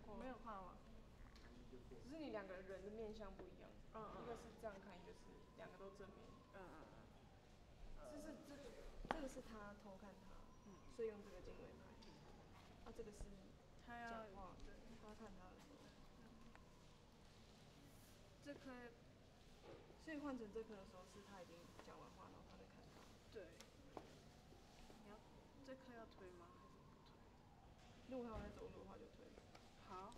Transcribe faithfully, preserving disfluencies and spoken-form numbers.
过。 没有画吗？ 只是你两个人的面相不一样， 嗯嗯一个是这样看，一个是两个都正面。 嗯嗯嗯。这是这这个是他偷看他，嗯，所以用这个镜位拍。啊，这个是他要讲话， 对， 他看他的时候。这颗，所以换成这颗的时候是他已经讲完话，然后他在看他。 对。你要这颗要推吗？还是不推？ 如果他在走路的话就推。